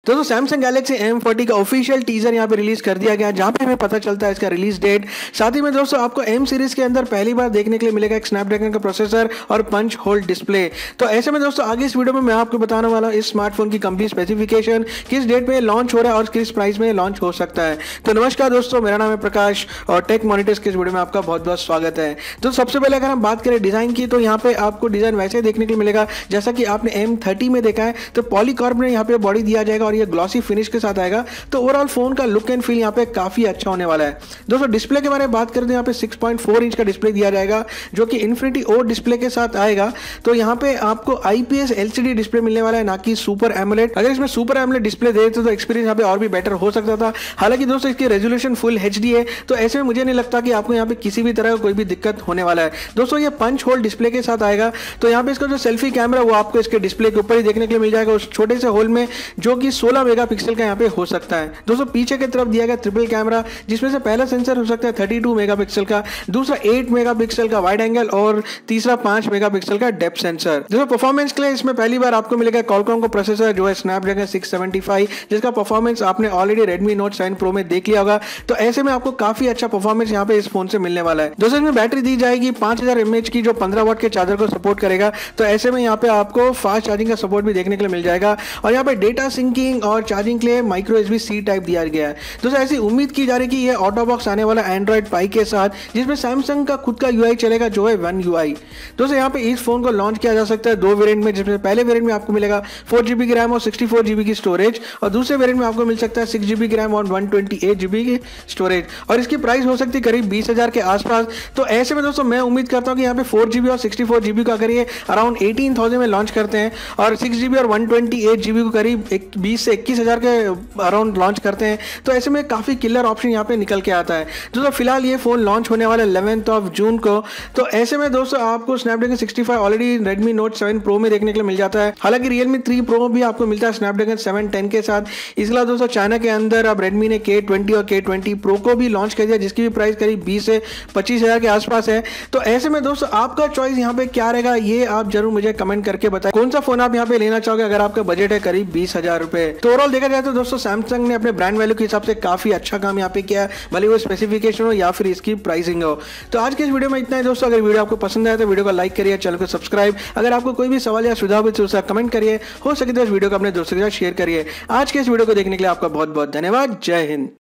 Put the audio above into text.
दोस्तों Samsung Galaxy M40 का official teaser यहाँ पे रिलीज कर दिया गया, जहाँ पे हमें पता चलता है इसका रिलीज डेट। साथ ही में दोस्तों आपको M सीरीज के अंदर पहली बार देखने के लिए मिलेगा एक स्नैपड्रैगन का प्रोसेसर और पंच होल डिस्प्ले। तो ऐसे में दोस्तों आगे इस वीडियो में मैं आपको बताने वाला हूँ इस स्मार्टफोन की कंप्लीट स्पेसिफिकेशन, किस डेट में लॉन्च हो रहा है और किस प्राइस में लॉन्च हो सकता है। तो नमस्कार दोस्तों, मेरा नाम है प्रकाश और टेक मॉनिटर्स के इस वीडियो में आपका बहुत बहुत स्वागत है। तो सबसे पहले अगर हम बात करें डिजाइन की, तो यहाँ पे आपको डिजाइन वैसे देखने के लिए मिलेगा जैसा कि आपने M30 में देखा है। तो पॉलीकार्बोनेट में यहाँ पे बॉडी दिया जाएगा और ये ग्लॉसी फिनिश के साथ आएगा। तो ओवरऑल फोन का लुक एंड फील यहाँ पे काफी अच्छा होने वाला है। दोस्तों डिस्प्ले के बारे में बात करें तो यहाँ पे 6.4 इंच का डिस्प्ले दिया जाएगा जो कि इन्फिनिटी ओ डिस्प्ले के साथ आएगा। तो यहाँ पे आपको IPS LCD डिस्प्ले मिलने वाला है, ना कि सुपर एमोलेड। अगर इसमें सुपर एमोलेड डिस्प्ले दे देते तो एक्सपीरियंस यहाँ पे और भी बेटर हो सकता था। हालांकि दोस्तों इसकी रेजोल्यूशन फुल HD है, तो ऐसे में मुझे नहीं लगता कि आपको यहाँ पे किसी भी तरह का कोई भी दिक्कत होने वाला है। दोस्तों ये पंच होल डिस्प्ले के साथ आएगा। तो यहाँ पे इसका जो सेल्फी कैमरा वो आपको इसके डिस्प्ले के ऊपर ही देखने के लिए मिल जाएगा, उस छोटे से होल में, जो कि 16 मेगापिक्सल का यहाँ पे हो सकता है। दोस्तों पीछे की तरफ दिया गया ट्रिपल कैमरा, जिसमें से पहला सेंसर हो सकता है 32 मेगापिक्सल का, दूसरा 8 मेगापिक्सल का वाइड एंगल और तीसरा 5 मेगापिक्सल का डेप्थ सेंसर। दोस्तों परफॉर्मेंस के लिए इसमें पहली बार आपको मिलेगा क्वालकॉम का प्रोसेसर जो है स्नैपड्रैगन 675, जिसका परफॉर्मेंस आपने ऑलरेडी Redmi Note 7 Pro में देख लिया होगा। तो ऐसे में आपको काफी अच्छा परफॉर्मेंस यहाँ पे इस फोन से मिलने वाला है। दोस्तों इसमें बैटरी दी जाएगी 5000 mAh की, जो 15 वाट के चार्जर को सपोर्ट करेगा। तो ऐसे में यहाँ पे आपको फास्ट चार्जिंग का सपोर्ट भी देखने के लिए मिल जाएगा। और यहाँ पे डेटा सिंकिंग और चार्जिंग के लिए माइक्रो USB-C टाइप दिया गया है। दोस्तों ऐसी उम्मीद की जा रही है कि ये ऑटो बॉक्स आने वाला Android Pie के साथ, जिसमें सैमसंग का खुद का UI चलेगा जो है One UI। दोस्तों यहाँ पे इस फोन को लॉन्च किया जा सकता है दो वेरिएंट में, जिसमें पहले वेरिएंट में आपको मिलेगा 4GB की रैम और 64GB की स्टोरेज, और दूसरे वेरिएंट में आपको मिल सकता है 6GB की रैम और 128GB की स्टोरेज, और इसकी प्राइस हो सकती है करीब 20,000 के आसपास। तो ऐसे में दोस्तों मैं उम्मीद करता हूँ कि यहाँ पे 4GB और 64GB का अगर ये अराउंड 18,000 में लॉन्च करते हैं और 6GB और 128GB को करीब 20 से 21,000 के अराउंड लॉन्च करते हैं, तो ऐसे में काफी किलर ऑप्शन यहाँ पे निकल के आता है। दोस्तों फिलहाल ये फोन लॉन्च होने वाला 11 जून को। तो ऐसे में दोस्तों आपको Snapdragon 65 already Redmi Note 7 Pro में देखने के लिए मिल जाता है। हालांकि Realme 3 Pro भी आपको मिलता है स्नैपड्रैगन 710 के साथ। इसके अलावा दोस्तों चाइना के अंदर अब Redmi ने K20 और K20 Pro को भी लॉन्च कर दिया, जिसकी भी प्राइस करीब 20 से 25,000 के आसपास है। तो ऐसे में दोस्तों आपका चॉइस यहाँ पे क्या रहेगा, ये आप जरूर मुझे कमेंट करके बताएं। कौन सा फोन आप यहाँ पे लेना चाहोगे अगर आपका बजट है करीब 20,000 रुपए। तो ओवरऑल देखा जाए तो दोस्तों सैमसंग ने अपने ब्रांड वैल्यू के हिसाब से काफी अच्छा काम यहाँ पे किया है, भले वो स्पेसिफिकेशन हो या फिर इसकी प्राइसिंग हो। तो आज के इस वीडियो में इतना ही दोस्तों। अगर वीडियो आपको पसंद आया तो वीडियो को लाइक करिए, चैनल को सब्सक्राइब। अगर आपको कोई भी सवाल या सुझाव है तो उसका कमेंट करिए, हो सके तो इस वीडियो को अपने दोस्तों के साथ शेयर करिए। आज के इस वीडियो को देखने के लिए आपका बहुत बहुत धन्यवाद। जय हिंद।